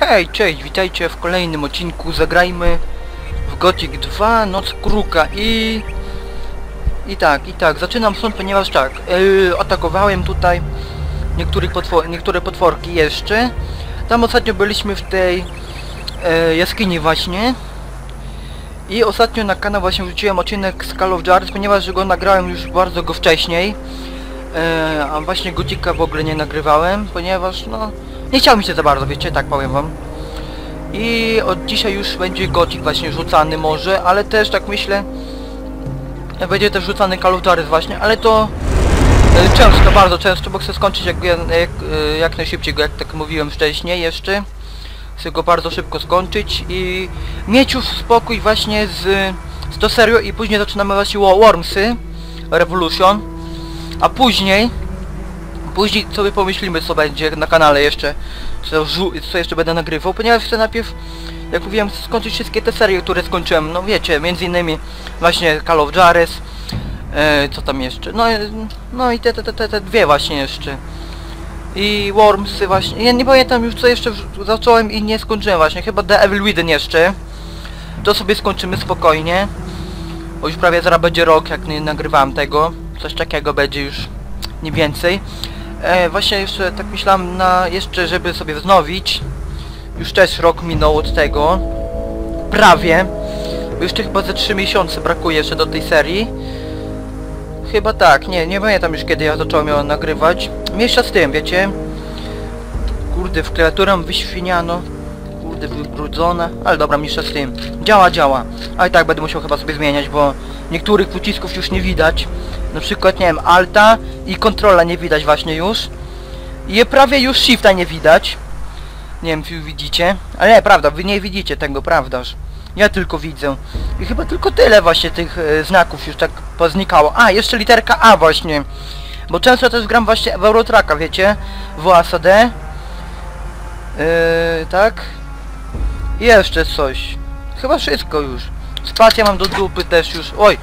Hej, cześć, witajcie w kolejnym odcinku. Zagrajmy w Gothic 2 Noc Kruka i tak, zaczynam stąd, ponieważ tak, atakowałem tutaj niektóre potworki jeszcze. Tam ostatnio byliśmy w tej jaskini właśnie. I ostatnio na kanał właśnie wrzuciłem odcinek z Call of Juarez, ponieważ go nagrałem już bardzo go wcześniej. A właśnie Gothika w ogóle nie nagrywałem, ponieważ no nie chciał mi się za bardzo, wiecie, tak powiem wam. I od dzisiaj już będzie Gothic właśnie rzucany może, ale też tak myślę, będzie też rzucany Call of Juarez właśnie, ale to często, bardzo często, bo chcę skończyć jak najszybciej go, jak tak mówiłem wcześniej jeszcze. Chcę go bardzo szybko skończyć i mieć już spokój właśnie z tą serią i później zaczynamy właśnie Wormsy Revolution, a później sobie pomyślimy, co będzie na kanale jeszcze, co jeszcze będę nagrywał, ponieważ chcę najpierw, jak mówiłem, skończyć wszystkie te serie, które skończyłem, no wiecie, między innymi właśnie Call of Juarez, co tam jeszcze, no i te dwie właśnie jeszcze. I Wormsy właśnie, ja nie pamiętam już co jeszcze zacząłem i nie skończyłem właśnie, chyba The Evil Within jeszcze. To sobie skończymy spokojnie, bo już prawie zaraz będzie rok jak nie nagrywałem tego, coś takiego będzie już, nie więcej. Właśnie jeszcze tak myślałem jeszcze żeby sobie wznowić, już też rok minął od tego, prawie, bo jeszcze chyba ze 3 miesiące brakuje jeszcze do tej serii. Chyba tak, nie pamiętam już kiedy ja zacząłem ją nagrywać. Mniejsza z tym, wiecie. Kurde, w klawiaturę wyświniano. Kurde, wybrudzona. Ale dobra, mniejsza z tym. Działa. Ale tak będę musiał chyba sobie zmieniać, bo niektórych przycisków już nie widać. Na przykład, nie wiem, Alta i Kontrola nie widać właśnie już. I prawie już Shifta nie widać. Nie wiem, czy widzicie. Ale nie, prawda, wy nie widzicie tego, prawdaż. Ja tylko widzę. I chyba tylko tyle właśnie tych znaków już tak poznikało. A, jeszcze literka A właśnie. Bo często też gram właśnie w Eurotracka, wiecie? W ASD. Tak. I jeszcze coś. Chyba wszystko już. Spacja mam do dupy też już. Oj.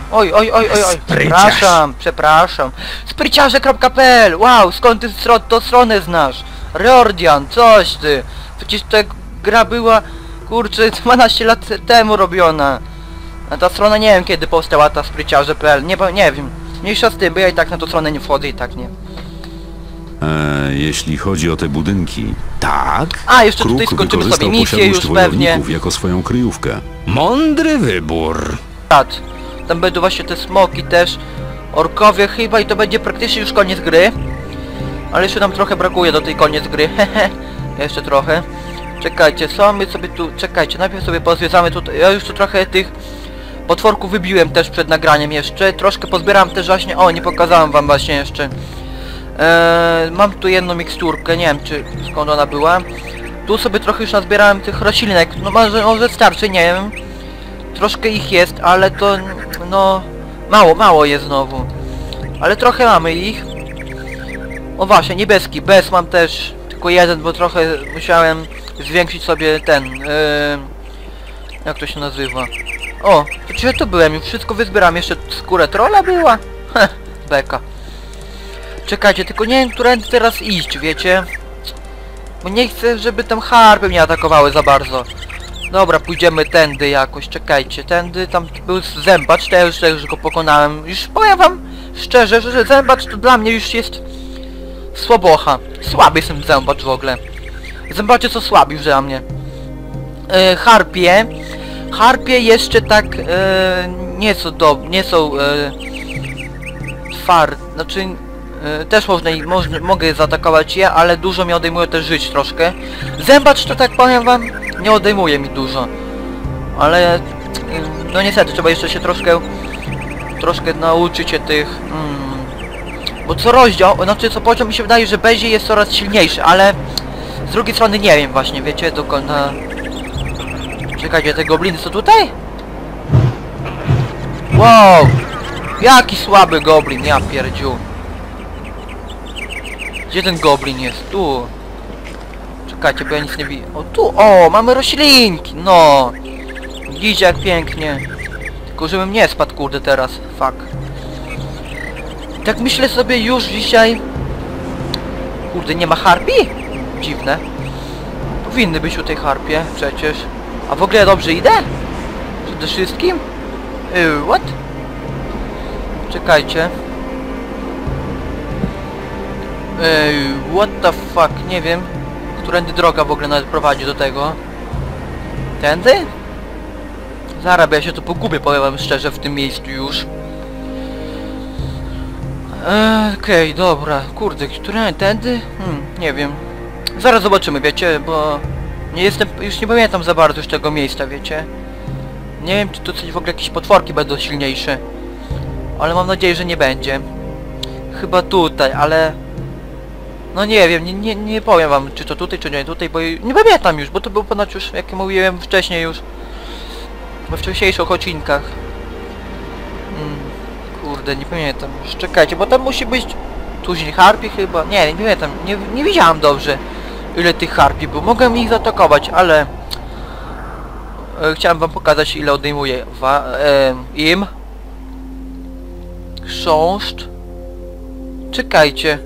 Przepraszam. Spryciarze.pl. Wow, skąd ty tą stronę znasz? Reordian, coś ty. Przecież ta gra była, kurczę, 12 lat temu robiona. A ta strona nie wiem kiedy powstała, ta spryciarze.pl. Nie wiem. Mniejsza z tym, bo ja i tak na tą stronę nie wchodzę i tak nie. Jeśli chodzi o te budynki, tak. A, jeszcze tutaj skończymy sobie misję już pewnie. Jako swoją kryjówkę. Mądry wybór. Tam będą właśnie te smoki też, orkowie chyba i to będzie praktycznie już koniec gry. Ale jeszcze nam trochę brakuje do tej koniec gry, jeszcze trochę. Czekajcie, co my sobie tu, czekajcie, najpierw sobie pozwiedzamy tutaj, ja już tu trochę tych potworków wybiłem też przed nagraniem jeszcze, troszkę pozbierałem też właśnie, o nie pokazałem wam właśnie jeszcze. Mam tu jedną miksturkę, nie wiem czy skąd ona była. Tu sobie trochę już nazbierałem tych roślinek, no może starczy, nie wiem. Troszkę ich jest, ale to no mało jest znowu. Ale trochę mamy ich. O właśnie, niebieski, bez mam też tylko jeden, bo trochę musiałem zwiększyć sobie ten, jak to się nazywa. O, przecież tu byłem, już wszystko wyzbieram, jeszcze skórę trolla była. Beka. Czekajcie, tylko nie wiem, którędy teraz iść, wiecie? Bo nie chcę, żeby tam harpy mnie atakowały za bardzo. Dobra, pójdziemy tędy jakoś, czekajcie, tędy, tam był zębacz, też go pokonałem. Już powiem wam szczerze, że zębacz to dla mnie już jest słabocha. Słaby jestem zębacz w ogóle. Zębacze są słabi już dla mnie. Harpie jeszcze tak nie są znaczy też mogę zaatakować je, ale dużo mi odejmuje też żyć troszkę. Zębacz to tak powiem wam nie odejmuje mi dużo. Ale no niestety trzeba jeszcze się troszkę nauczyć się tych bo co rozdział, znaczy co poziom mi się wydaje, że Bezi jest coraz silniejszy, ale z drugiej strony nie wiem właśnie, wiecie, dokąd Czekajcie, te gobliny są tutaj? Wow! Jaki słaby goblin, ja pierdziu. Gdzie ten goblin jest? Tu. Czekajcie, bo ja nic nie widzę. O, tu, mamy roślinki, no. Widzicie jak pięknie. Tylko żebym nie spadł, kurde, teraz. Fuck. Tak myślę sobie już dzisiaj... Kurde, nie ma harpii? Dziwne. Powinny być u tej harpie, przecież. A w ogóle dobrze idę? Przede wszystkim? What? Czekajcie. What the fuck? Nie wiem. Którędy droga w ogóle nawet prowadzi do tego. Tędy? Zaraz, bo ja się tu pogubię, powiem wam szczerze, w tym miejscu już. Okej, dobra. Kurde, które tędy? Nie wiem. Zaraz zobaczymy, wiecie, bo... Nie jestem... Już nie pamiętam za bardzo już tego miejsca, wiecie. Nie wiem, czy tu coś w ogóle jakieś potworki będą silniejsze. Ale mam nadzieję, że nie będzie. Chyba tutaj, ale... No nie wiem, nie powiem wam, czy to tutaj, czy nie tutaj, bo nie pamiętam już, bo to był ponad już, jak mówiłem wcześniej już. We wcześniejszych odcinkach. Kurde, nie pamiętam już. Czekajcie, bo tam musi być... Tuźni harpi chyba? Nie pamiętam, nie widziałem dobrze, ile tych harpi było. Mogę ich zaatakować, ale... Chciałem wam pokazać, ile odejmuje im. Chrząszcz. Czekajcie.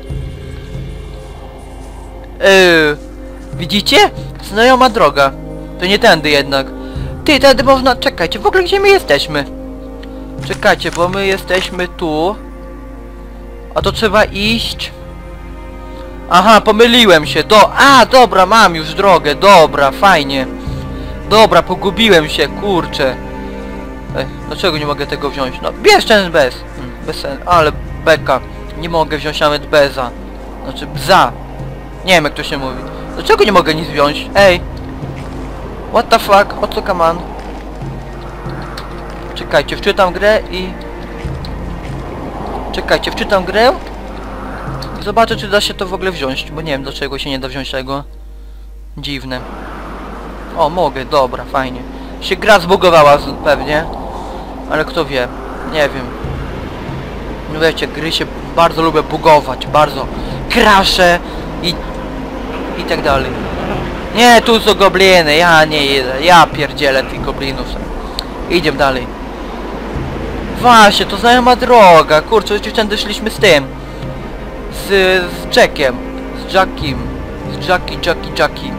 Widzicie? Znajoma droga. To nie tędy jednak. Ty, tędy można... Czekajcie, w ogóle gdzie my jesteśmy? Czekajcie, bo my jesteśmy tu. A to trzeba iść... Aha, pomyliłem się. Dobra, mam już drogę. Dobra, fajnie. Dobra, pogubiłem się, kurczę. Dlaczego nie mogę tego wziąć? No, bierz ten bez. Bez sensu. Ale beka. Nie mogę wziąć nawet beza. Znaczy, bza. Nie wiem, jak to się mówi. Dlaczego nie mogę nic wziąć? Ej. What the fuck? O co come on? Czekajcie, wczytam grę i... Czekajcie, wczytam grę i zobaczę, czy da się to w ogóle wziąć, bo nie wiem, dlaczego się nie da wziąć tego. Dziwne. O, mogę, dobra, fajnie. Się gra zbugowała pewnie, ale kto wie, nie wiem. No wiecie, gry się bardzo lubię bugować, bardzo. Krasze i tak dalej. Nie, tu są gobliny, ja nie jedę, ja pierdzielę tych goblinów. Idziemy dalej. Właśnie, to znajoma droga, kurczę, już tędy szliśmy z tym. Z Jackiem. Z Jackie.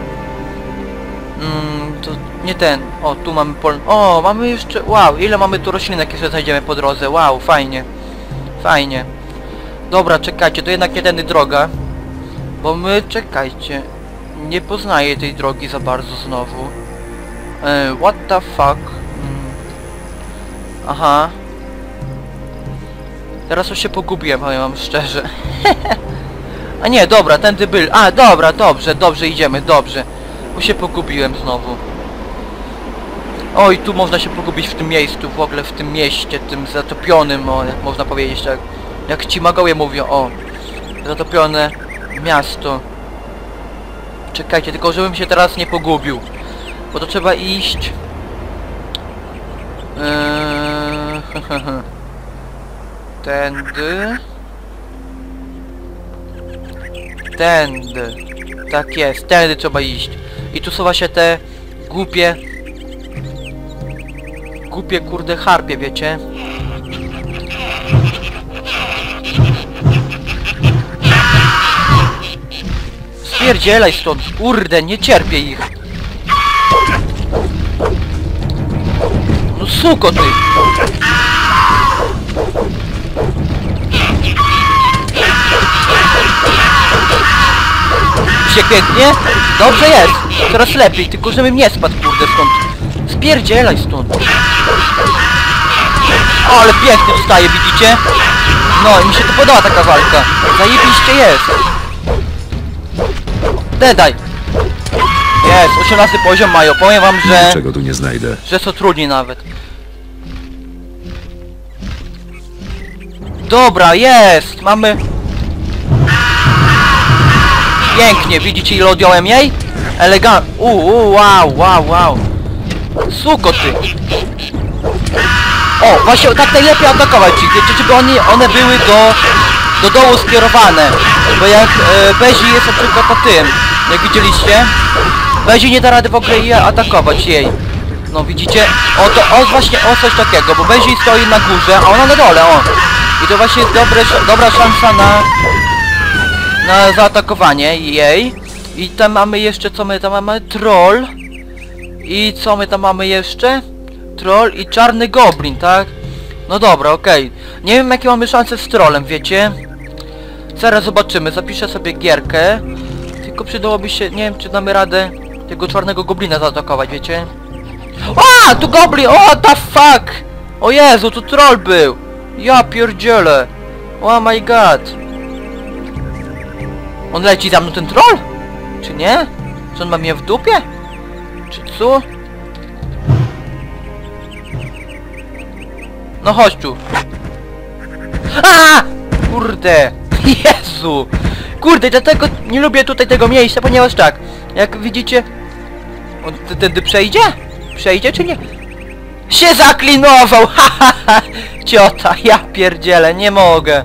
To nie ten. O, tu mamy O, mamy jeszcze... Wow, ile mamy tu roślinek, jeszcze znajdziemy po drodze. Wow, fajnie. Fajnie. Dobra, czekajcie, to jednak nie tędy droga. Bo my, czekajcie. Nie poznaję tej drogi za bardzo znowu. What the fuck? Aha. Teraz już się pogubiłem, powiem wam szczerze. A nie, dobra, tędy był. A, dobra, dobrze, idziemy, dobrze. Bo się pogubiłem znowu. Oj, tu można się pogubić w tym miejscu, w ogóle w tym mieście, tym zatopionym, o, jak można powiedzieć, tak. Jak ci magowie mówią, o. Zatopione miasto. Czekajcie, tylko żebym się teraz nie pogubił. Bo to trzeba iść... Tędy. Tak jest, tędy trzeba iść. I tu są właśnie te głupie kurde harpie, wiecie? Spierdzielaj stąd, kurde, nie cierpię ich. No suko ty! Się pięknie? Dobrze jest! Coraz lepiej, tylko żebym nie spadł, kurde, stąd. Spierdzielaj stąd. O, ale pięknie wstaje, widzicie? No i mi się to podoba taka walka. Zajebiście jest. Dedaj. Jest, 18 poziom mają. Powiem wam, że... Niczego tu nie znajdę. Że są trudni nawet. Dobra, jest! Mamy... Pięknie, widzicie ile odjąłem jej? Elegant... wow. Suko ty! O, właśnie tak najlepiej atakować ich, wiecie, żeby one były do dołu skierowane. Bo jak Bezi jest na przykład po tym, jak widzieliście, Bezi nie da rady w ogóle jej atakować jej. No widzicie? O właśnie o coś takiego, bo Bezi stoi na górze, a ona na dole, o. I to właśnie jest dobra szansa na zaatakowanie jej. I tam mamy jeszcze, co my tam mamy? Troll. I co my tam mamy jeszcze? Troll i czarny goblin, tak? No dobra, okej. Nie wiem jakie mamy szanse z trollem, wiecie? Zaraz zobaczymy, zapiszę sobie gierkę. Tylko przydałoby się, nie wiem czy damy radę tego czarnego goblina zaatakować, wiecie? O, tu goblin! O, what the fuck! O Jezu, tu troll był! Ja pierdzielę! Oh my god! On leci za mną, ten troll? Czy nie? Czy on ma mnie w dupie? Czy co? No chodź tu. A! Kurde! Jezu! Kurde, dlatego nie lubię tutaj tego miejsca, ponieważ tak, jak widzicie... On tędy przejdzie? Przejdzie czy nie? Się zaklinował! Ha, ha, ha. Ciota, ja pierdzielę, nie mogę.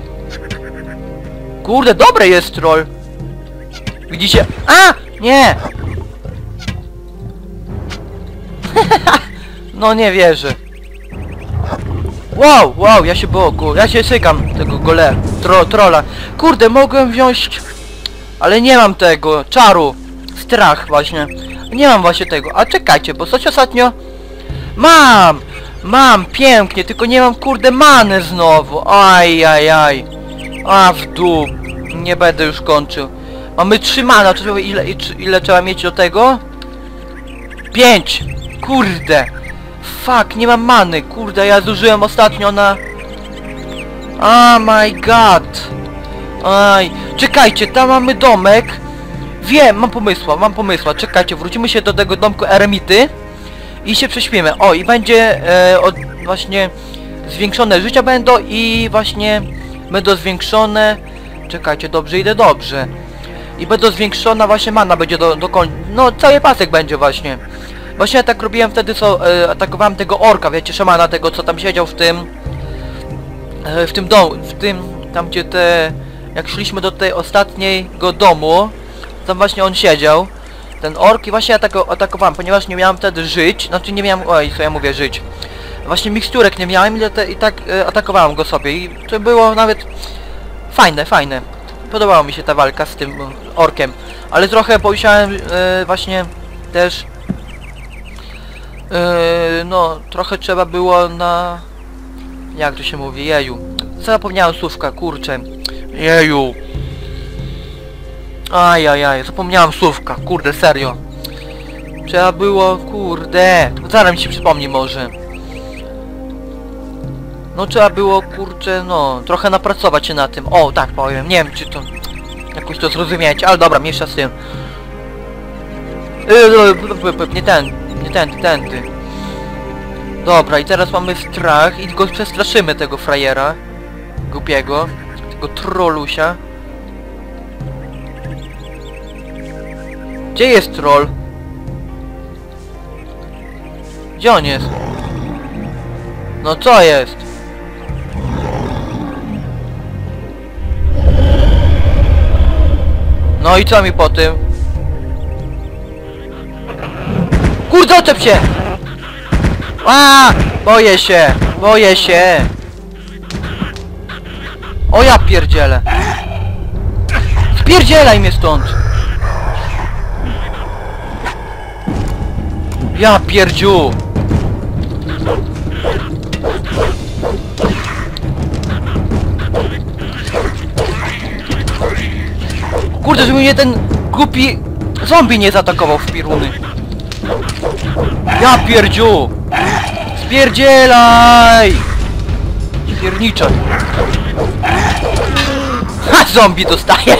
Kurde, dobry jest troll. Widzicie? A! Nie! No nie wierzę. Wow, wow, ja się boku, ja się sykam tego trolla. Kurde, mogłem wziąć... Ale nie mam tego, czaru. Strach właśnie. Nie mam właśnie tego. A czekajcie, bo coś ostatnio... Mam, pięknie, tylko nie mam kurde many znowu. Aj. A w dół. Nie będę już kończył. Mamy 3 mana, ile trzeba mieć do tego? 5! Kurde! Fuck, nie mam many, kurde, ja zużyłem ostatnio na... Oh my god! Aj, czekajcie, tam mamy domek. Wiem, mam pomysła, czekajcie, wrócimy się do tego domku eremity i się prześpimy. O, i będzie właśnie zwiększone życia będą i właśnie będą zwiększone... Czekajcie, dobrze, idę dobrze. I będą zwiększona właśnie mana będzie do końca. No, cały pasek będzie właśnie. Właśnie ja tak robiłem wtedy, co atakowałem tego orka, wiecie, szamana, tego co tam siedział w tym domu, tam gdzie jak szliśmy do tej ostatniego domu, tam właśnie on siedział, ten ork i właśnie ja tak atakowałem, ponieważ nie miałem wtedy żyć, znaczy nie miałem, oj, co ja mówię, żyć. Właśnie miksturek nie miałem i tak atakowałem go sobie i to było nawet fajne. Podobała mi się ta walka z tym orkiem, ale trochę musiałem właśnie też no, trochę trzeba było na... Jak to się mówi? Jeju. Zapomniałem słówka, kurczę. Jeju. Ajajaj, zapomniałem słówka, kurde, serio. Trzeba było, kurde. Zaraz mi się przypomni może. No trzeba było, kurczę, no, trochę napracować się na tym. O, tak powiem, nie wiem czy to... Jakoś to zrozumieć, ale dobra, mniejsza z tym. Nie tędy. Dobra, i teraz mamy strach i go przestraszymy, tego frajera. Głupiego. Tego trollusia. Gdzie jest troll? Gdzie on jest? No co jest? No i co mi po tym? Kurde, oczep się! A! Boję się! O ja pierdzielę! Spierdzielaj mnie stąd! Ja pierdziu! Kurde, żeby mnie ten głupi zombie nie zaatakował w piruny. Ja pierdziu! Spierdzielaj! Pierniczaj! Ha! Zombie dostaje!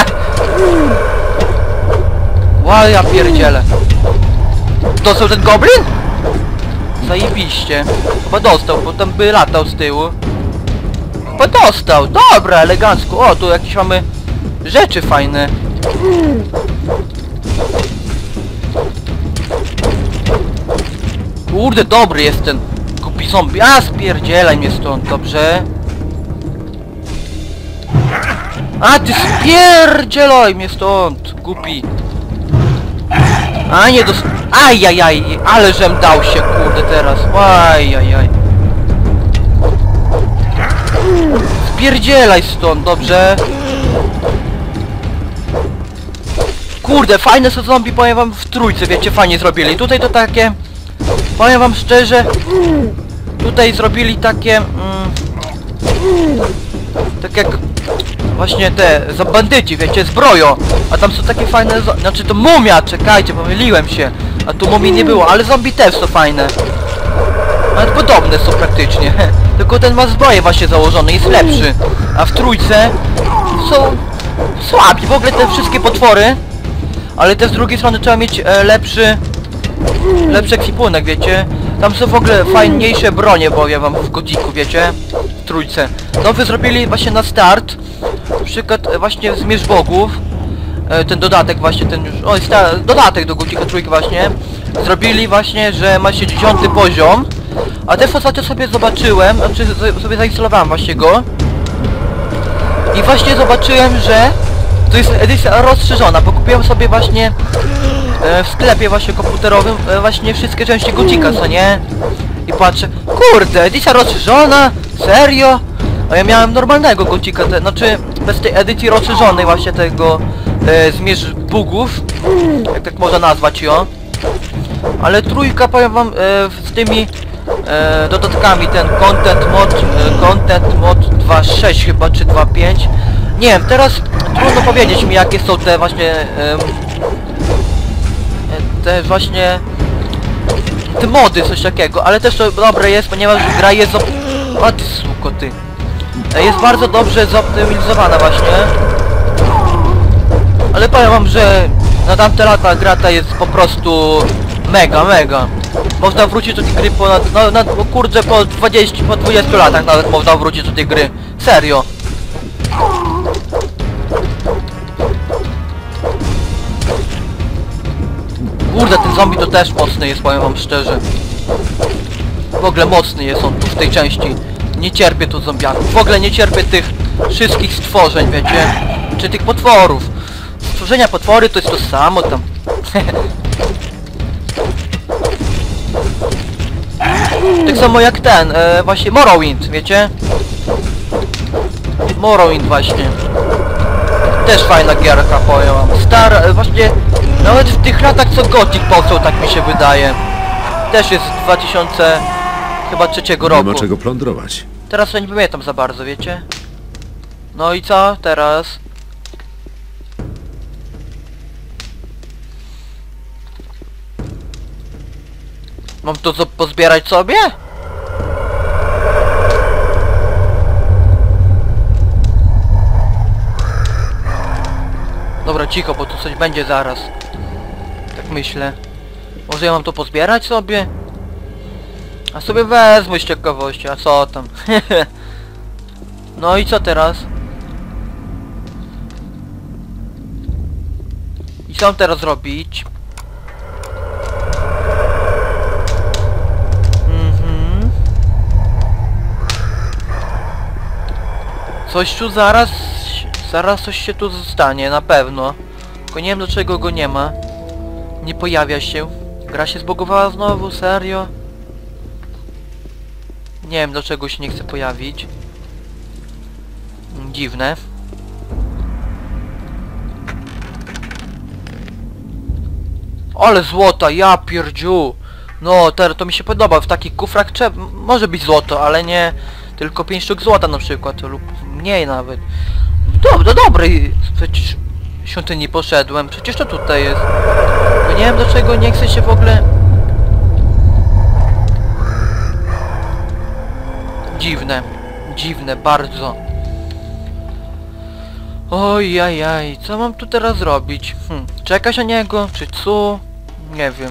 Ła, ja pierdzielę! Dostał ten goblin? Zajebiście. Chyba dostał, bo tam by latał z tyłu. Chyba dostał! Dobra, elegancko. O, tu jakieś mamy rzeczy fajne. Kurde, dobry jest ten głupi zombie. A, spierdzielaj mnie stąd, dobrze? A, ty spierdzielaj mnie stąd, głupi. A, nie Ajajaj, ale żem dał się, kurde, teraz. Ajajaj. Spierdzielaj stąd, dobrze? Kurde, fajne są zombie, powiem wam, w trójce, wiecie, fajnie zrobili. Tutaj to takie... Powiem wam szczerze... Tutaj zrobili takie... tak jak... Właśnie te bandyci, wiecie, zbroją. A tam są takie fajne... Znaczy to mumia, czekajcie, pomyliłem się. A tu mumii nie było, ale zombie też są fajne. Nawet podobne są praktycznie. Tylko ten ma zbroję właśnie założony, jest lepszy. A w trójce są słabi. W ogóle te wszystkie potwory. Ale też z drugiej strony trzeba mieć lepszy ekwipunek, wiecie. Tam są w ogóle fajniejsze bronie, bo ja wam w Gothicu, wiecie. W trójce. Nowy zrobili właśnie na start. Na przykład właśnie Zmierz Bogów. Ten dodatek właśnie, ten już... O, jest dodatek do Gothica trójki właśnie. Zrobili właśnie, że ma się 10 poziom. A też ostatnio sobie zobaczyłem, znaczy sobie zainstalowałem właśnie go. I właśnie zobaczyłem, że to jest edycja rozszerzona, bo kupiłem sobie właśnie w sklepie właśnie komputerowym właśnie wszystkie części Gothica, co nie? I patrzę, kurde, edycja rozszerzona? Serio? A ja miałem normalnego Gothica, znaczy bez tej edycji rozszerzonej właśnie tego Zmierz Bogów, jak tak można nazwać ją. Ale trójka, powiem wam, z tymi dodatkami, ten Content Mod 2.6 chyba, czy 2.5. Nie wiem, teraz trudno powiedzieć mi, jakie są te właśnie te mody, coś takiego, ale też to dobre jest, ponieważ gra jest o ty suko, ty. Jest bardzo dobrze zoptymalizowana właśnie. Ale powiem wam, że na tamte lata gra ta jest po prostu mega. Można wrócić do tej gry po kurde, po 20 latach nawet można wrócić do tej gry. Serio. Kurde, ten zombie to też mocny jest, powiem wam szczerze. W ogóle mocny jest on tu w tej części. Nie cierpię tu zombiaków. W ogóle nie cierpię tych wszystkich stworzeń, wiecie? Czy tych potworów. Stworzenia potwory to jest to samo tam. Tak samo jak ten, właśnie Morrowind, wiecie? Morrowind właśnie. Też fajna gierka, powiem wam. Stara, właśnie, nawet w tych latach co Gothic powstał, tak mi się wydaje. Też jest z 2000... chyba trzeciego roku. Nie ma czego plądrować. Teraz to nie pamiętam za bardzo, wiecie? No i co teraz? Mam to pozbierać sobie? Dobra, cicho, bo tu coś będzie zaraz. Tak myślę. Może ja mam to pozbierać sobie? A sobie wezmę z ciekawości, a co tam? No i co teraz? I co mam teraz robić? Coś tu zaraz coś się tu stanie, na pewno. Tylko nie wiem dlaczego go nie ma. Nie pojawia się. Gra się zbugowała znowu, serio? Nie wiem dlaczego się nie chce pojawić. Dziwne. Ale złota, ja pierdziu. No, to mi się podoba. W takich kufrach może być złoto, ale nie tylko 5 sztuk złota na przykład, lub mniej nawet. Do dobrej przecież świątyni poszedłem. Przecież to tutaj jest. Bo nie wiem dlaczego nie chce się w ogóle... Dziwne bardzo. Ojajaj, co mam tu teraz zrobić? Czekać na niego, czy co? Nie wiem.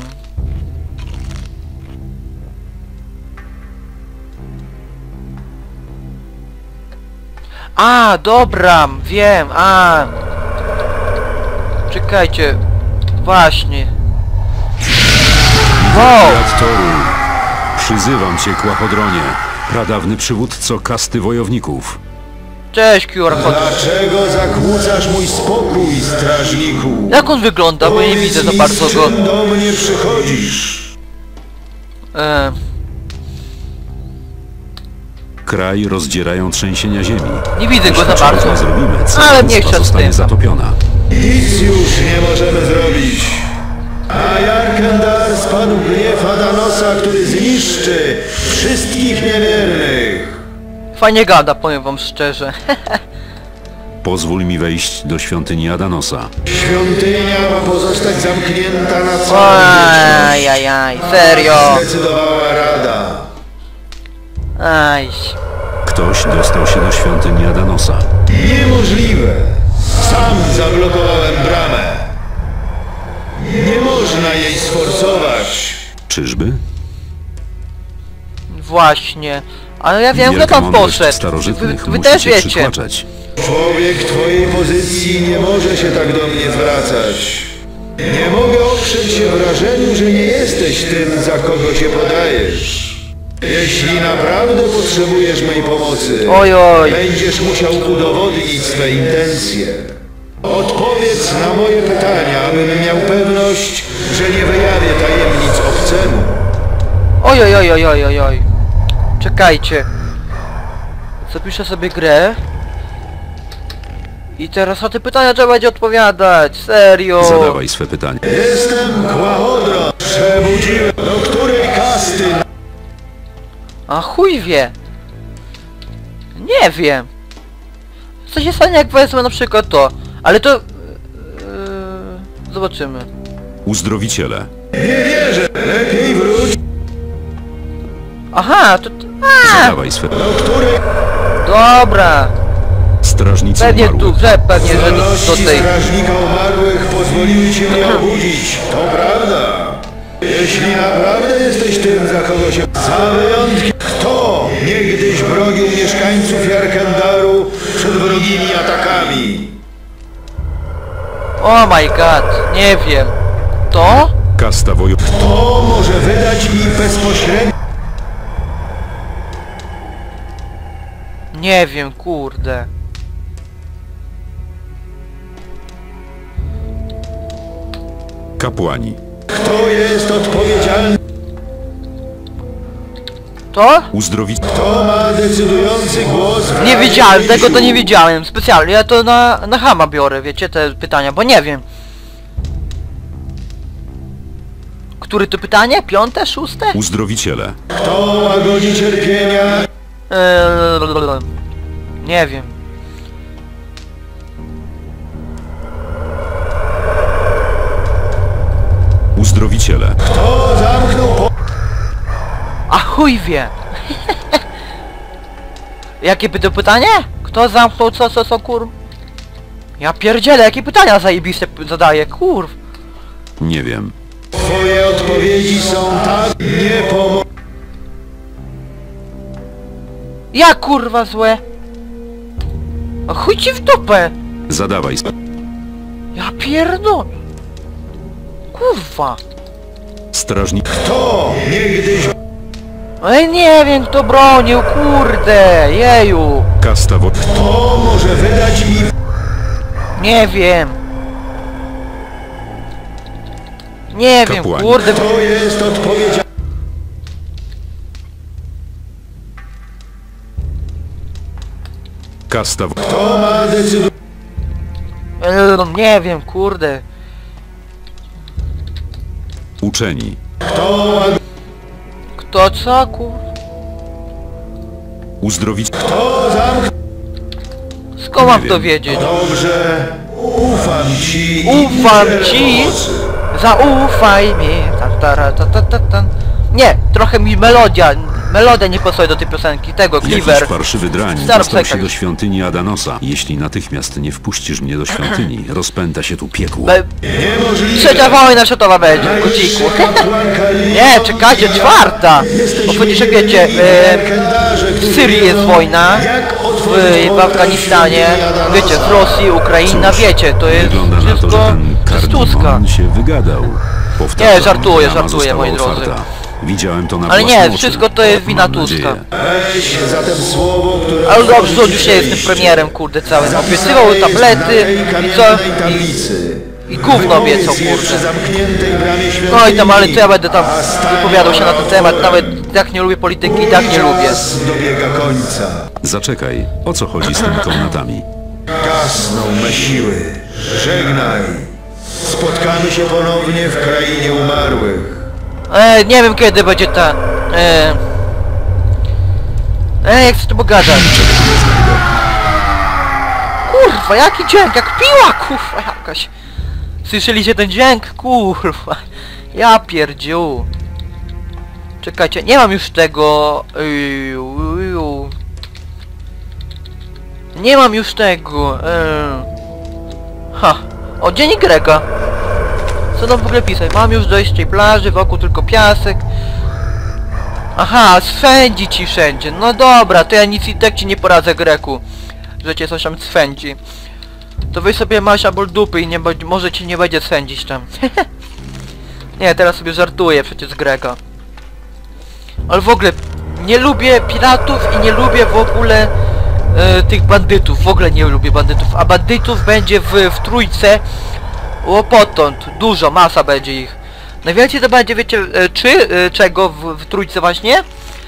A, dobra, wiem, czekajcie. Właśnie. Wow! Przyzywam cię, Kłachodronie, pradawny przywódco kasty wojowników. Cześć, QR Code. Dlaczego zakłócasz mój spokój, strażniku? Jak on wygląda, bo ja nie widzę za bardzo go. Czym do mnie przychodzisz? Kraj rozdzierają trzęsienia ziemi. Nie widzę go za Jeśli bardzo. czegoś nie zrobimy, cała Ale nie wyspa chcę z zostanie tym. zatopiona. Nic już nie możemy zrobić. A Jarkendar spadł gniew Adanosa, który zniszczy wszystkich niewiernych. Fajnie gada, powiem wam szczerze. Pozwól mi wejść do świątyni Adanosa. Świątynia ma pozostać zamknięta na całą wieczność. Ajajaj, serio. Zdecydowała Rada. Aj. Ktoś dostał się do świątyni Adanosa. Niemożliwe. Sam zablokowałem bramę. Nie można jej sforsować. Czyżby? Właśnie. Ale ja wiem, kto Wielka tam mądrość poszedł. starożytnych Wy musi też cię wiecie. przytłaczać. Człowiek twojej pozycji nie może się tak do mnie zwracać. Nie mogę oprzeć się wrażeniu, że nie jesteś tym, za kogo się podajesz. Jeśli naprawdę potrzebujesz mej pomocy, Oj, oj. będziesz musiał udowodnić swe intencje. Odpowiedz na moje pytania, abym miał pewność, że nie wyjawię tajemnic obcemu. Oj, oj, oj, oj, oj, oj, oj. Czekajcie. Zapiszę sobie grę. I teraz na te pytania trzeba będzie odpowiadać. Serio. Zadawaj swe pytanie. Jestem Kłachodron. Przebudziłem. Do której kasty? A chuj wie. Nie wiem. Co się stanie, jak wezmę na przykład to. Ale to... zobaczymy. Uzdrowiciele. Nie wierzę. Lepiej wróć. Aha, to... Zadawaj swe... Do której... Dobra. Strażnicy Pewnie tu, umarłych. że pewnie, że do Zdolności tej... strażnika umarłych pozwoliły ci mnie obudzić. To prawda. Jeśli naprawdę jesteś tym, za kogo się... Za wyjątkiem... Kto niegdyś bronił mieszkańców Jarkendaru przed wrogimi atakami? Oh my god, nie wiem. To? Kasta wojowników. Kto może wydać mi bezpośrednio... Nie wiem, kurde. Kapłani. Kto jest odpowiedzialny? To? Uzdrowić... Kto ma decydujący głos w Nie Radzie wiedziałem, tego to Mniejszych? nie wiedziałem. Specjalnie, ja to na chama biorę, wiecie, te pytania, bo nie wiem. Które to pytanie? Piąte? Szóste? Uzdrowiciele. Kto łagodzi cierpienia? Nie wiem. Uzdrowiciele. Kto zamknął po... A chuj wie. Jakie by to pytanie? Kto zamknął co kur... Ja pierdzielę, jakie pytania zajebiste zadaję, kurw. Nie wiem. Twoje odpowiedzi są tak niepomocne. Ja kurwa złe. A chuj ci w dupę. Zadawaj swe... Ja pierdolę. Kurwa. Strażnik... Kto niegdyś... Ej, nie wiem kto bronił, kurde, jeju. Kasta wo... Kto może wydać mi... Nie wiem. Nie wiem, Kapłani. kurde. Kto jest odpowiedzialny? Kasta wo... Kto ma decydujący... Nie wiem, kurde. Uczeni. Kto łagodzi... Kto co, kur... Uzdrowić... Kto zamknął... Skąd mam Nie to wiem. wiedzieć? Dobrze. Ufam ci. i Ufam udzielę ci. pomocy. Zaufaj mi. Nie, trochę mi melodia nie pasuje do tej piosenki, tego, Jakiś Cleaver. parszywy drań Staro dostał się pseka do już. świątyni Adanosa. Jeśli natychmiast nie wpuścisz mnie do świątyni, rozpęta się tu piekło. Niemożliwe. Trzecia wojna światowa będzie, kociku. Nie, czekajcie, czwarta! Bo przecież jak wiecie, w Syrii jest wojna, w Afganistanie, wiecie, w Rosji, Ukraina, Cóż, wiecie, to jest wygląda na to, że wszystko ten przez Tuska. Kardimon się wygadał. Powtarzam, Nie, żartuję, brama żartuję, została moi drodzy. otwarta. Widziałem to na Ale własne nie, oczy. wszystko to jest wina Mam Tuska. nadzieję. Weź zatem słowo, które... Ale dobrze, że już nie jestem premierem, kurde, całym. Obiecywał tablety i co? I gówno obiecał, kurde. No i tam, ale to ja będę tam wypowiadał się na ten temat, nawet jak nie lubię polityki, i tak nie lubię. Dobiega końca. Zaczekaj, o co chodzi z tymi komnatami? Gasną me siły. Żegnaj. Spotkamy się ponownie w krainie umarłych. Nie wiem kiedy będzie ta... jak chcę tu pogadać? Kurwa, jaki dźwięk, jak piła, kurwa, jakaś. Słyszeliście ten dźwięk? Kurwa. Ja pierdziu. Czekajcie, nie mam już tego... Nie mam już tego... O, dziennik Grega. Co tam w ogóle pisać? Mam już dojść z tej plaży, wokół tylko piasek. Aha, swędzi ci wszędzie. No dobra, to ja nic i tak ci nie poradzę, Greku. Że cię coś tam swędzi. To weź sobie masz albo dupy i nie, może ci nie będzie swędzić tam. Nie, teraz sobie żartuję przecież z Grega. Ale w ogóle nie lubię piratów i nie lubię w ogóle tych bandytów. W ogóle nie lubię bandytów. A bandytów będzie w trójce. O, potąd. Dużo, masa będzie ich. Najwięcej to będzie, wiecie, czego w trójce właśnie?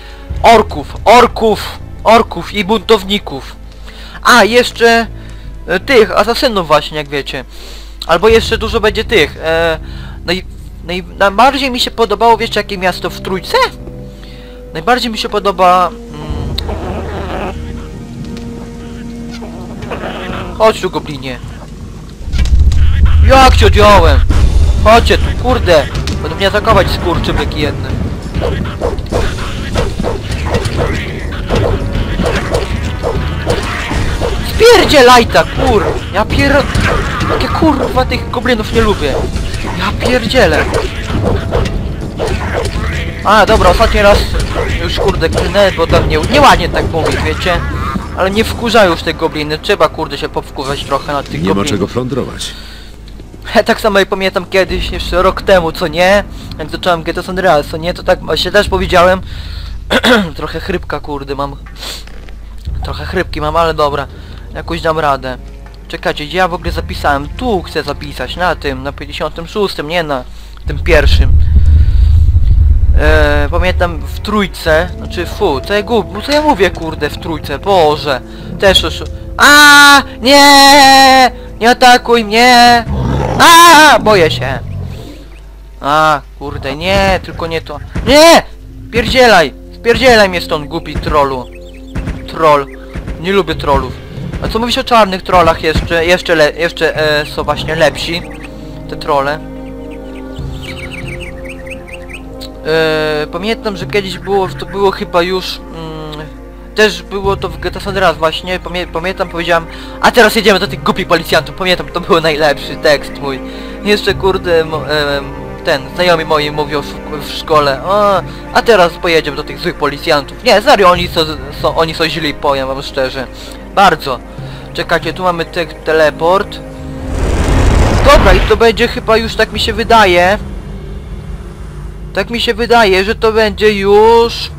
Orków i buntowników. A, jeszcze tych, asasynów właśnie, jak wiecie. Albo jeszcze dużo będzie tych. Najbardziej mi się podobało, wiecie, jakie miasto w trójce? Najbardziej mi się podoba... Chodź tu, goblinie. Jak cię odjąłem? Chodźcie tu, kurde. Będą mnie atakować, skurczybyki jedne. Spierdzielaj ta, kur... Ja Jakie kurwa tych goblinów nie lubię. Ja pierdzielę. A, dobra, ostatni raz już kurde klnę, bo tam nieładnie tak mówić, wiecie? Ale nie wkurzają już te gobliny, trzeba kurde się powkurzać trochę na tych Nie ma goblinów. czego plądrować. Tak samo jak pamiętam kiedyś, jeszcze rok temu, co nie? Jak zacząłem GTA San Andreas, co nie? To tak się też powiedziałem. Trochę chrypka, kurde, mam. Trochę chrypki mam, ale dobra. Jakoś dam radę. Czekajcie, gdzie ja w ogóle zapisałem? Tu chcę zapisać, na tym, na 56, nie na tym pierwszym. Pamiętam w trójce, znaczy co ja mówię, kurde, w trójce, Boże. Też już... Nie! Nie atakuj mnie! Boję się. Kurde, nie, tylko nie to. Nie! Spierdzielaj mnie stąd, głupi trollu. Troll. Nie lubię trollów. A co mówisz o czarnych trollach jeszcze są właśnie lepsi. Te trolle. Pamiętam, że kiedyś to było chyba już... też było to w GTA San Andreas właśnie, pamiętam, powiedziałem, a teraz jedziemy do tych głupich policjantów, pamiętam, to był najlepszy tekst mój. Jeszcze kurde, znajomi moi mówią w szkole, a teraz pojedziemy do tych złych policjantów. Nie, serio, oni są źli, powiem wam szczerze. Bardzo. Czekajcie, tu mamy teleport. Dobra, i to będzie chyba już, tak mi się wydaje. Tak mi się wydaje, że to będzie już...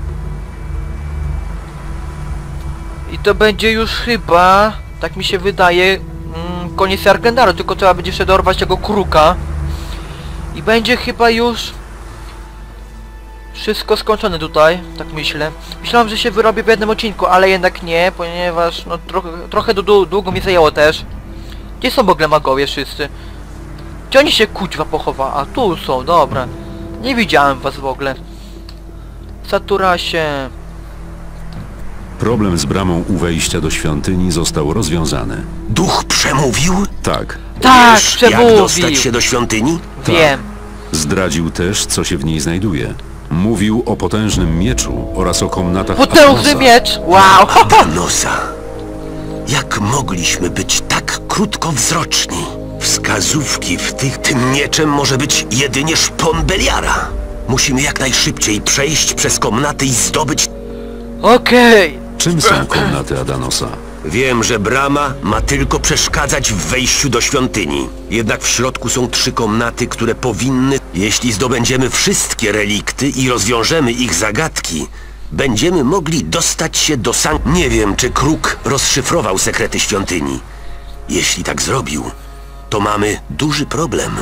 I to będzie już chyba, tak mi się wydaje, koniec Arkendaru, tylko trzeba będzie jeszcze dorwać tego kruka. I będzie chyba już wszystko skończone tutaj, tak myślę. Myślałem, że się wyrobię w jednym odcinku, ale jednak nie, ponieważ no trochę długo mi zajęło też. Gdzie są w ogóle magowie wszyscy? Gdzie oni się kuźwa pochowa? A tu są, dobra. Nie widziałem was w ogóle. Saturasie. Problem z bramą u wejścia do świątyni został rozwiązany. Duch przemówił? Tak. Tak, Wiesz, jak przemówił. dostać się do świątyni? Wiem. Zdradził też, co się w niej znajduje. Mówił o potężnym mieczu oraz o komnatach Potężny Atmosa. miecz! Wow! Adanosa. Jak mogliśmy być tak krótkowzroczni? Wskazówki tym mieczem może być jedynie szpon Beliara. Musimy jak najszybciej przejść przez komnaty i zdobyć... Okej. Czym są komnaty Adanosa? Wiem, że brama ma tylko przeszkadzać w wejściu do świątyni. Jednak w środku są 3 komnaty, które powinny... Jeśli zdobędziemy wszystkie relikty i rozwiążemy ich zagadki, będziemy mogli dostać się do Nie wiem, czy Kruk rozszyfrował sekrety świątyni. Jeśli tak zrobił, to mamy duży problem.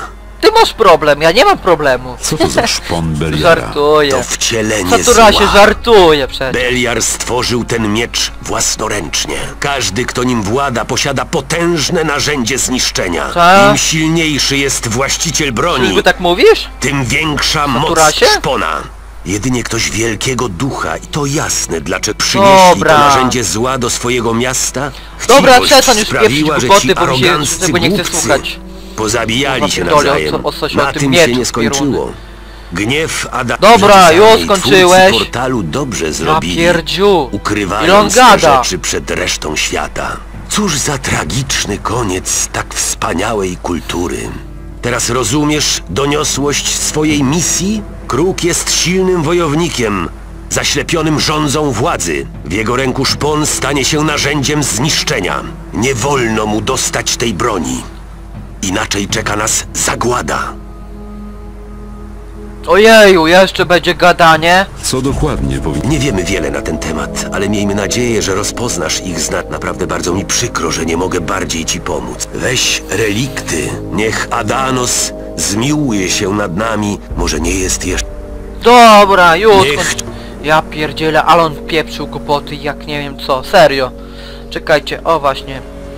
ty masz problem, ja nie mam problemu. Co to za szpon Beliara? Żartuję. To wcielenie Satura się zła. żartuje przecież. Beliar stworzył ten miecz własnoręcznie. Każdy, kto nim włada, posiada potężne narzędzie zniszczenia. Ta? Im silniejszy jest właściciel broni, Czyżby tak mówisz? tym większa moc Saturasie? szpona. Jedynie ktoś wielkiego ducha i to jasne, dlaczego przynieśli Dobra. to narzędzie zła do swojego miasta. Dobra, Chciwość przestań już sprawiła, pieprzyć że głupoty, ci bo mi się aroganccy tego nie chce głupcy słuchać. pozabijali się Kurwa, pierdolę, nawzajem. o tym Na tym mieczu się nie skończyło. pieruny. Gniew Adama. Dobra, już twórcy skończyłeś. portalu dobrze zrobili. pierdziu. Ile on Ukrywając te gada? rzeczy przed resztą świata. Cóż za tragiczny koniec tak wspaniałej kultury. Teraz rozumiesz doniosłość swojej misji? Kruk jest silnym wojownikiem, zaślepionym rządzą władzy. W jego ręku szpon stanie się narzędziem zniszczenia. Nie wolno mu dostać tej broni. Inaczej czeka nas zagłada. Ojeju, jeszcze będzie gadanie. Co dokładnie powinien... Nie wiemy wiele na ten temat, ale miejmy nadzieję, że rozpoznasz ich znak. Naprawdę bardzo mi przykro, że nie mogę bardziej ci pomóc. Weź relikty. Niech Adanos zmiłuje się nad nami. Może nie jest jeszcze... Dobra, już Niech- skończ... Ja pierdzielę, ale on pieprzył głupoty jak nie wiem co, serio. Czekajcie, o właśnie.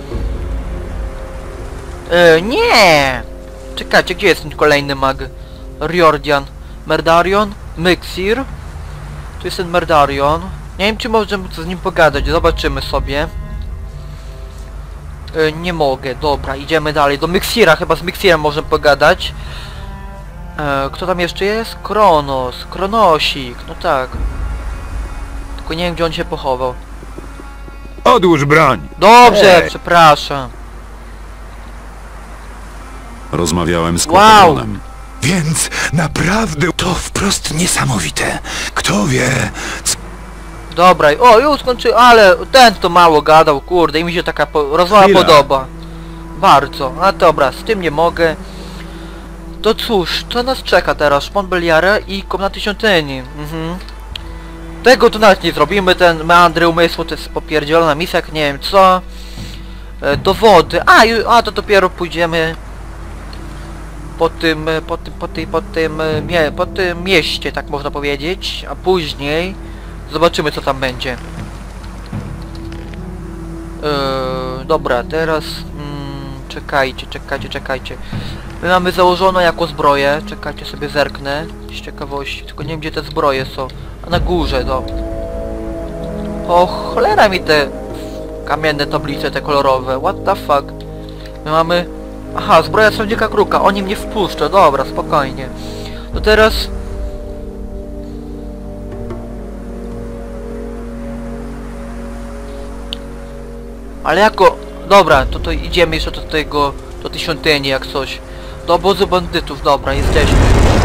Nie! Czekajcie, gdzie jest ten kolejny mag? Riordan. Merdarion? Myxir? Tu jest ten Merdarion. Nie wiem, czy możemy z nim pogadać, zobaczymy sobie. Nie mogę, dobra, idziemy dalej. Do Myxira, chyba z Myxirem możemy pogadać. Kto tam jeszcze jest? Kronos, Kronosik, no tak. Tylko nie wiem, gdzie on się pochował. Odłóż broń! Dobrze, Ej. przepraszam. Rozmawiałem z Wow. Koparonem. Więc naprawdę to wprost niesamowite. Kto wie, Dobra, o, już skończy, ale ten to mało gadał, kurde, i mi się taka rozmowa Chwila. podoba. Bardzo, a dobra, z tym nie mogę. To cóż, co nas czeka teraz? Szpon Beliara i komnaty świątyni. Tego to nawet nie zrobimy, ten meandry umysłu to jest popierdzielona misja, jak nie wiem co. Dowody, to dopiero pójdziemy po tym mieście, tak można powiedzieć, a później zobaczymy co tam będzie. Dobra, teraz czekajcie. My mamy założoną jako zbroję, czekajcie, sobie zerknę z ciekawości, tylko nie wiem gdzie te zbroje są. A na górze, no. O cholera mi te kamienne tablice, te kolorowe, what the fuck. My mamy... Aha, zbroja sądzika kruka, oni mnie wpuszczą, dobra, spokojnie. To teraz... Ale jako... Dobra, to idziemy jeszcze do tej świątyni jak coś. Do obozu bandytów, dobra, jesteśmy.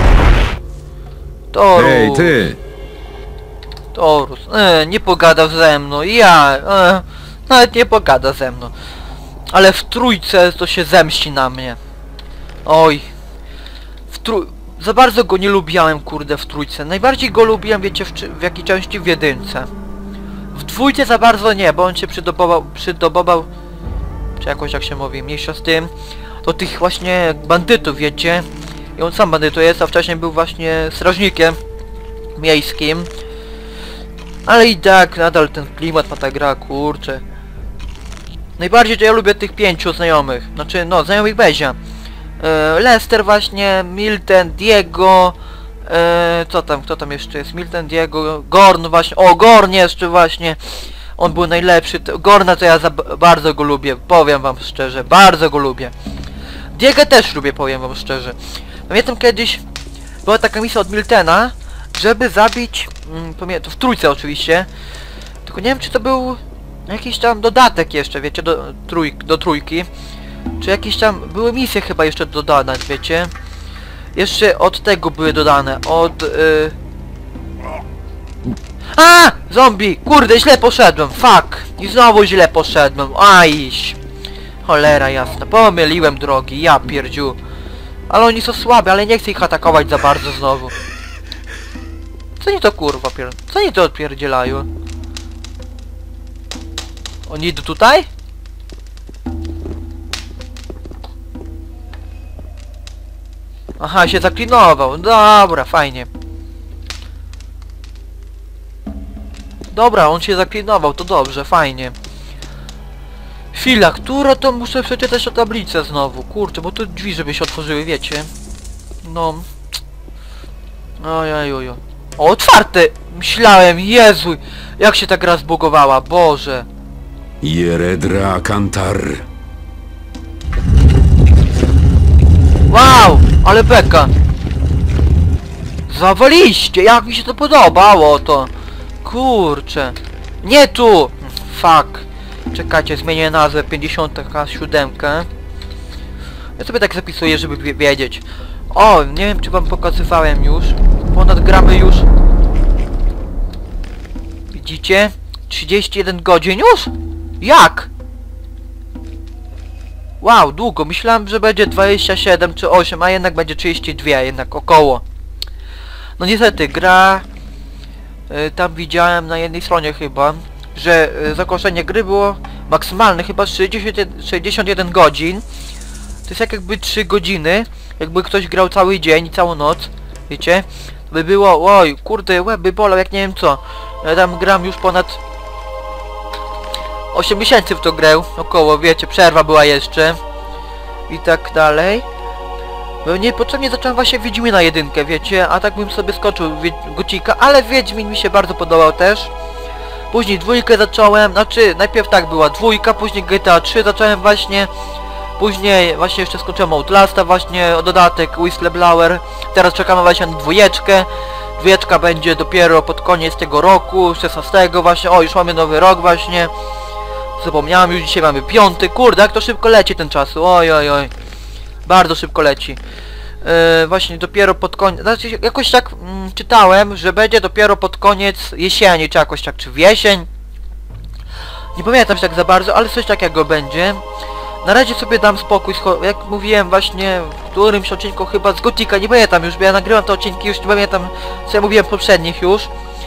Torus. Ej, ty! Torus, nie pogada ze mną, nawet nie pogada ze mną. Ale w trójce to się zemści na mnie. Oj. Za bardzo go nie lubiałem, kurde, w trójce. Najbardziej go lubiłem, wiecie, w jakiej części? W jedynce. W dwójce za bardzo nie, bo on się przydobował... Czy jakoś jak się mówi, mniejsza z tym. Do tych właśnie bandytów, wiecie. I on sam bandytą jest, a wcześniej był właśnie strażnikiem miejskim. Ale i tak, nadal ten klimat ma ta gra, kurczę. Najbardziej to ja lubię tych 5 znajomych. Znaczy, no, znajomych Bezia. Lester właśnie, Milten, Diego... kto tam jeszcze jest? Milten, Diego, Gorn właśnie. O, Gorn jeszcze właśnie. On był najlepszy. Gorna to ja bardzo go lubię. Powiem wam szczerze. Bardzo go lubię. Diego też lubię, powiem wam szczerze. Pamiętam kiedyś... Była taka misja od Miltena, żeby zabić... to w trójce oczywiście. Tylko nie wiem, czy to był... jakiś tam dodatek jeszcze, wiecie, do trójki. Czy jakieś tam... były misje chyba jeszcze dodane, wiecie. Jeszcze od tego były dodane, A! Zombie! Kurde, źle poszedłem, fuck! I znowu źle poszedłem, ajś! Cholera jasna, pomyliłem drogi, ja pierdziu. Ale oni są słabi, ale nie chcę ich atakować za bardzo znowu. Co oni to kurwa co oni to odpierdzielają? Oni idą tutaj? Aha, się zaklinował. Dobra, fajnie. Dobra, on się zaklinował, to dobrze, fajnie. Chwila, która to muszę przeczytać o tablicę znowu. Kurczę, bo tu drzwi, żeby się otworzyły, wiecie. No. Ojejuju. O, otwarte! Myślałem, Jezu! Jak się ta gra zbugowała, Boże. Jeredra Kantar. Wow! Ale beka! Zawaliście! Jak mi się to podobało to! Kurczę! Nie tu! Fuck! Czekajcie, zmienię nazwę 57. Ja sobie tak zapisuję, żeby wiedzieć. O, nie wiem czy wam pokazywałem już. Ponad gramy już. Widzicie? 31 godzin już? Jak? Wow, długo. Myślałem, że będzie 27 czy 8, a jednak będzie 32, jednak około. No niestety, gra... tam widziałem na jednej stronie chyba, że zakończenie gry było maksymalne chyba 61 godzin. To jest jakby 3 godziny. Jakby ktoś grał cały dzień i całą noc. Wiecie? To by było... Oj, kurde, łeb by bolał jak nie wiem co. Ja tam gram już ponad 8 miesięcy w to grę. Około, wiecie, przerwa była jeszcze. I tak dalej. Bo niepotrzebnie zacząłem właśnie Wiedźmina 1, wiecie? A tak bym sobie skoczył Gocika, ale Wiedźmin mi się bardzo podobał też. Później 2 zacząłem, znaczy najpierw tak była 2, później GTA 3 zacząłem właśnie. Później właśnie jeszcze skończyłem Outlasta właśnie, dodatek Whistleblower. Teraz czekamy właśnie na 2. 2 będzie dopiero pod koniec tego roku, 16 właśnie. O, już mamy nowy rok właśnie. Zapomniałem, już dzisiaj mamy 5. Kurde, jak to szybko leci ten czas. Oj, oj, oj. Bardzo szybko leci. Właśnie dopiero pod koniec... Znaczy, jakoś tak czytałem, że będzie dopiero pod koniec jesieni, czy jakoś tak, czy w jesień. Nie pamiętam się tak za bardzo, ale coś takiego będzie. Na razie sobie dam spokój, jak mówiłem właśnie w którymś odcinku chyba z Gotika, nie pamiętam już, bo ja nagrywam te odcinki, już nie pamiętam co ja mówiłem w poprzednich już.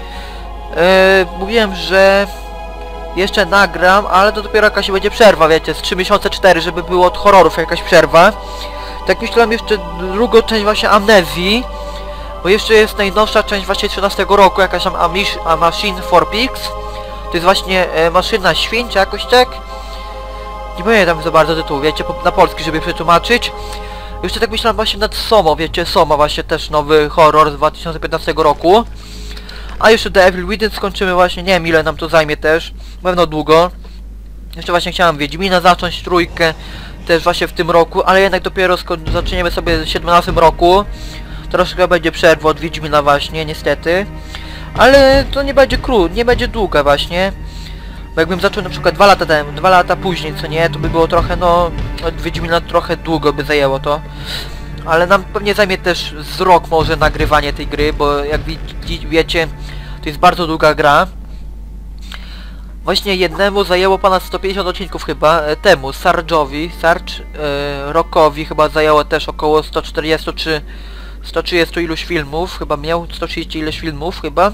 Mówiłem, że jeszcze nagram, ale to dopiero jakaś będzie przerwa, wiecie, z 3 miesiące 4, żeby było od horrorów jakaś przerwa. Tak myślałem jeszcze drugą część właśnie Amnezji, bo jeszcze jest najnowsza część właśnie 13 roku, jakaś tam A Machine for Pigs. To jest właśnie maszyna świń, czy jakoś tak. Nie pamiętam za bardzo tytułu, wiecie, na polski, żeby przetłumaczyć. Jeszcze tak myślałem właśnie nad Somo, wiecie, Soma właśnie też nowy horror z 2015 roku. A jeszcze The Evil Within skończymy właśnie, nie wiem ile nam to zajmie też, pewno długo. Jeszcze właśnie chciałem Wiedźmina zacząć 3, też właśnie w tym roku, ale jednak dopiero zaczniemy sobie w 17 roku. Troszkę będzie przerwa od Wiedźmina właśnie, niestety. Ale to nie będzie nie będzie długa właśnie. Bo jakbym zaczął na przykład 2 lata później, co nie, to by było trochę, no, od Wiedźmina trochę długo by zajęło to. Ale nam pewnie zajmie też z rok może nagrywanie tej gry, bo jak wiecie, to jest bardzo długa gra. Właśnie jednemu zajęło ponad 150 odcinków chyba, temu, Rockowi chyba zajęło też około 140 czy 130 iluś filmów, chyba miał 130 ileś filmów chyba.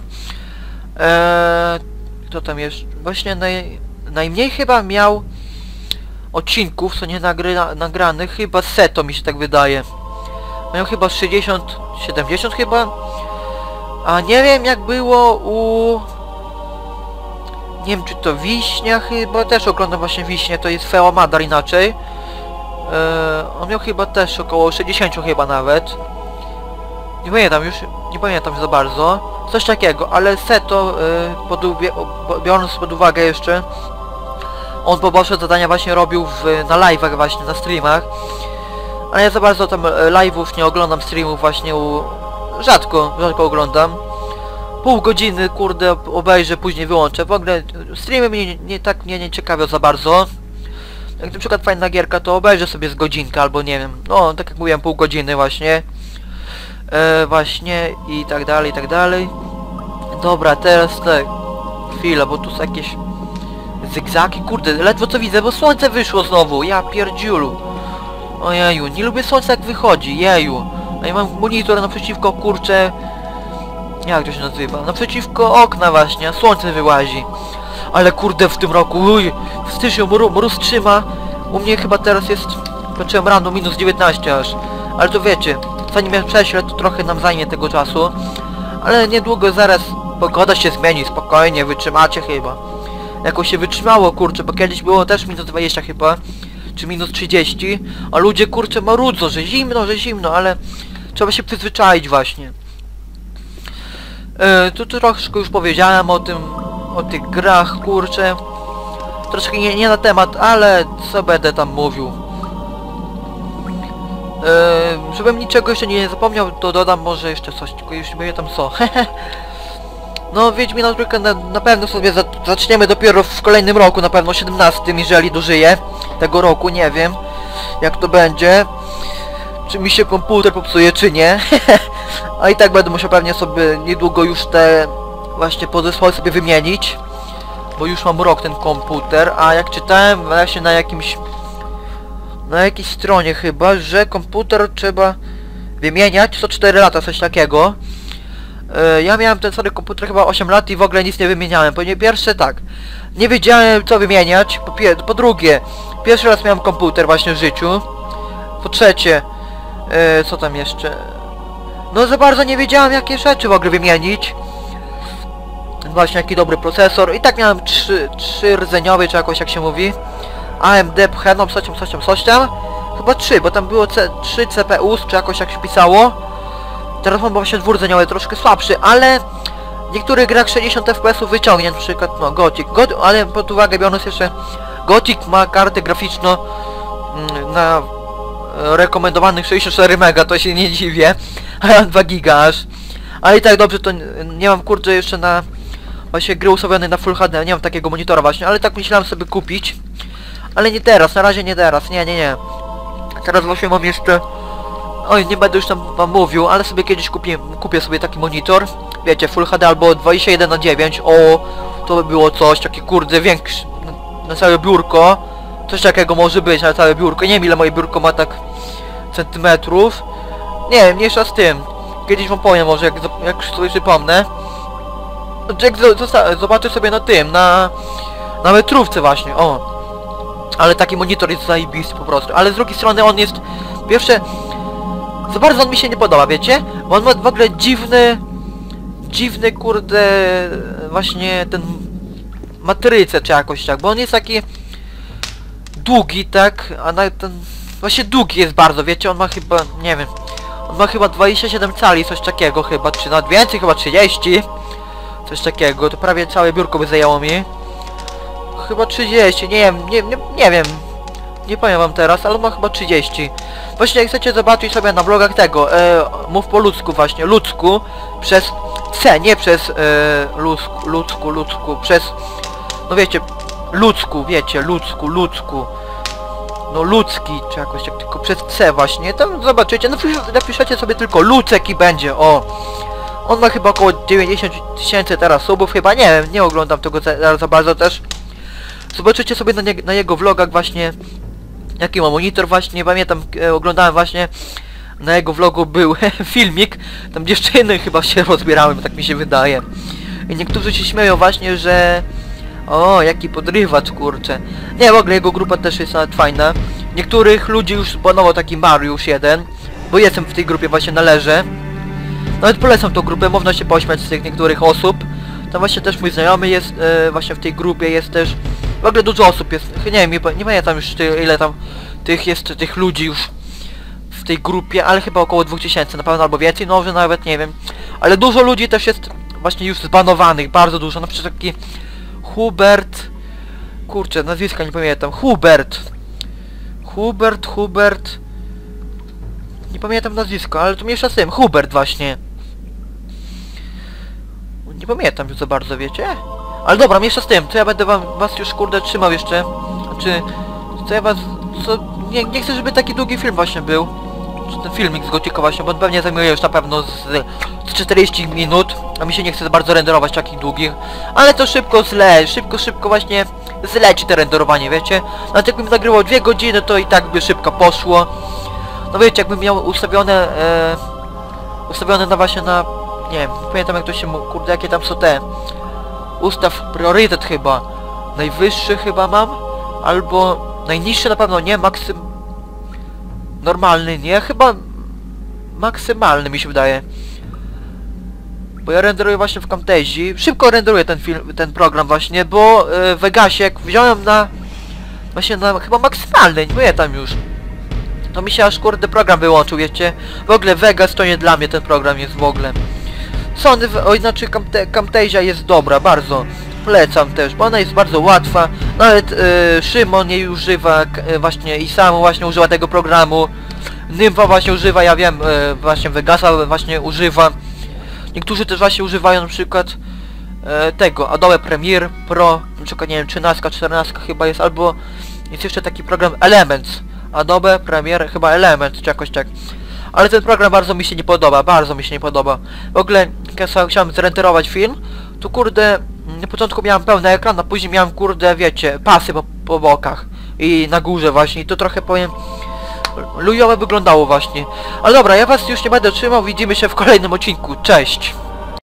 Kto tam jeszcze? Właśnie najmniej chyba miał odcinków, co nie nagranych, chyba Seto mi się tak wydaje. Miał chyba 60, 70 chyba. A nie wiem jak było u... Nie wiem czy to Wiśnia chyba, też oglądam właśnie Wiśnie, to jest Feomadar inaczej. On miał chyba też około 60 chyba nawet. Nie pamiętam już, nie pamiętam za bardzo. Coś takiego, ale Seto, biorąc pod uwagę jeszcze, on poboczne zadania właśnie robił na live'ach właśnie, na streamach. Ale ja za bardzo tam live'ów nie oglądam, streamów właśnie rzadko oglądam. Pół godziny, kurde, obejrzę, później wyłączę. W ogóle streamy mnie nie ciekawią za bardzo. Jak na przykład fajna gierka, to obejrzę sobie z godzinkę, albo nie wiem, no tak jak mówiłem, pół godziny właśnie. Właśnie i tak dalej, i tak dalej. Dobra, teraz tak. Chwila, bo tu są jakieś zygzaki, kurde, ledwo co widzę, bo słońce wyszło znowu, ja pierdziulu. Ojeju, nie lubię słońca jak wychodzi, jeju. A ja mam monitor naprzeciwko, kurczę... Jak to się nazywa? Naprzeciwko okna właśnie, a słońce wyłazi. Ale kurde w tym roku, uj, w styczniu mróz trzyma. U mnie chyba teraz jest, patrzyłem rano, minus 19 aż. Ale to wiecie, zanim ja prześlę, to trochę nam zajmie tego czasu. Ale niedługo zaraz pogoda się zmieni, spokojnie, wytrzymacie chyba. Jakoś się wytrzymało, kurczę, bo kiedyś było też minus 20 chyba, czy minus 30, a ludzie, kurczę, marudzą, że zimno, ale trzeba się przyzwyczaić właśnie. Tu troszkę już powiedziałem o tym, o tych grach, kurczę. Troszkę nie na temat, ale co będę tam mówił. Żebym niczego jeszcze nie zapomniał, to dodam może jeszcze coś, tylko już nie pamiętam co. No Wiedźmina trójkę na pewno sobie zaczniemy dopiero w kolejnym roku, na pewno 17, jeżeli dożyję tego roku, nie wiem jak to będzie. Czy mi się komputer popsuje, czy nie. A i tak będę musiał pewnie sobie niedługo już te właśnie podzespoły sobie wymienić. Bo już mam rok ten komputer, a jak czytałem właśnie na jakiejś stronie chyba, że komputer trzeba wymieniać co 4 lata, coś takiego. Ja miałem ten stary komputer chyba 8 lat i w ogóle nic nie wymieniałem. Po pierwsze tak, nie wiedziałem co wymieniać, po drugie, pierwszy raz miałem komputer właśnie w życiu. Po trzecie, co tam jeszcze? No za bardzo nie wiedziałem jakie rzeczy w ogóle wymienić. Właśnie jaki dobry procesor. I tak miałem 3 rdzeniowy, czy jakoś jak się mówi. AMD Phenom, coś tam. Chyba 3, bo tam było 3 CPU, czy jakoś jak się pisało. Teraz mam właśnie 2-rdzeniowy, troszkę słabszy, ale w niektórych grach 60 FPS wyciągnie, na przykład no Gothic, ale pod uwagę biorąc jeszcze Gothic ma kartę graficzną na rekomendowanych 64 MB, to się nie dziwię, a ja mam 2 GB aż. Ale i tak dobrze, to nie mam kurczę jeszcze na właśnie gry ustawione na Full HD, nie mam takiego monitora właśnie, ale tak myślałem sobie kupić. Ale nie teraz, na razie nie teraz, nie. Teraz właśnie mam jeszcze... Oj, nie będę już tam wam mówił, ale sobie kiedyś kupię sobie taki monitor. Wiecie, Full HD albo 21:9. O, to by było coś, takie kurde większe na całe biurko. Coś takiego może być na całe biurko. Nie wiem ile moje biurko ma tak centymetrów. Nie wiem, mniejsza z tym. Kiedyś wam powiem może, jak sobie przypomnę. Jak zobaczę sobie na tym, na metrówce właśnie, o. Ale taki monitor jest zajebisty po prostu. Ale z drugiej strony on jest... Pierwsze... Za bardzo on mi się nie podoba, wiecie? Bo on ma w ogóle dziwny kurde... Właśnie ten... matrycę czy jakoś tak, bo on jest taki... długi, tak? A na ten... Właśnie długi jest bardzo, wiecie? On ma chyba... nie wiem... On ma chyba 27 cali, coś takiego chyba, czy nawet więcej, chyba 30. Coś takiego, to prawie całe biurko by zajęło mi. Chyba 30, nie wiem. Nie powiem wam teraz, ale ma chyba 30. Właśnie jak chcecie zobaczyć sobie na vlogach tego, mów po ludzku właśnie, ludzku, przez C, nie przez ludzku, przez, no wiecie, ludzku, wiecie, ludzku. No ludzki, czy jakoś tak, tylko przez C właśnie, tam zobaczycie, no napiszecie sobie tylko Lucek i będzie, o. On ma chyba około 90 000 teraz subów, chyba, nie wiem, nie oglądam tego za bardzo też. Zobaczycie sobie na jego vlogach właśnie, jaki ma monitor właśnie, pamiętam, oglądałem właśnie, na jego vlogu był filmik, tam dziewczyny chyba się rozbierały, tak mi się wydaje. I niektórzy się śmieją właśnie, że... O, jaki podrywacz, kurczę. Nie, w ogóle jego grupa też jest nawet fajna. Niektórych ludzi już zbanował taki Mariusz jeden, bo jestem w tej grupie właśnie, należę. Nawet polecam tą grupę, można się pośmiać z tych niektórych osób. Tam właśnie też mój znajomy jest, właśnie w tej grupie jest też... W ogóle dużo osób jest, nie wiem, nie pamiętam już ile tam tych ludzi już w tej grupie, ale chyba około 2000 na pewno, albo więcej, no że nawet nie wiem. Ale dużo ludzi też jest właśnie już zbanowanych, bardzo dużo, na przykład taki Hubert... Kurczę, nazwiska nie pamiętam, Hubert... Nie pamiętam nazwiska, ale to mniejsza z tym, Hubert właśnie. Nie pamiętam już za bardzo, wiecie? Ale dobra, mniejsza z tym, to ja będę was już kurde trzymał jeszcze. Znaczy, to ja was... Nie chcę, żeby taki długi film właśnie był. Czy ten filmik z Gothica właśnie, bo on pewnie zajmuje już na pewno z 40 minut. A mi się nie chce za bardzo renderować takich długich. Ale to szybko szybko właśnie zleci te renderowanie, wiecie? Nawet jakbym nagrywał 2 godziny, to i tak by szybko poszło. No wiecie, jakbym miał ustawione na właśnie na... Nie wiem, nie pamiętam jak to się... Kurde, jakie tam są te... Ustaw priorytet chyba. Najwyższy chyba mam. Albo... Najniższy na pewno nie, normalny nie. Chyba... maksymalny, mi się wydaje. Bo ja renderuję właśnie w Camtasia. Szybko renderuję ten program właśnie, bo w Vegasie jak wziąłem na... Właśnie na chyba maksymalny, nie tam już. To mi się aż kurde program wyłączył, wiecie. W ogóle Vegas to nie dla mnie ten program jest w ogóle. Sony, inaczej Camtasia jest dobra, bardzo. Polecam też, bo ona jest bardzo łatwa. Nawet Szymon jej używa, właśnie i sam właśnie używa tego programu. Nymfa właśnie używa, ja wiem, właśnie Vegasa właśnie używa. Niektórzy też właśnie używają na przykład tego Adobe Premiere Pro, na przykład nie wiem, 13, 14 chyba jest, albo jest jeszcze taki program Elements. Adobe Premiere, chyba Elements, czy jakoś tak. Ale ten program bardzo mi się nie podoba, bardzo mi się nie podoba. W ogóle, jak ja chciałem zrenderować film, to kurde, na początku miałem pełny ekran, a później miałem kurde, wiecie, pasy po bokach i na górze właśnie, i to trochę powiem, lujowe wyglądało właśnie. Ale dobra, ja was już nie będę trzymał, widzimy się w kolejnym odcinku, cześć!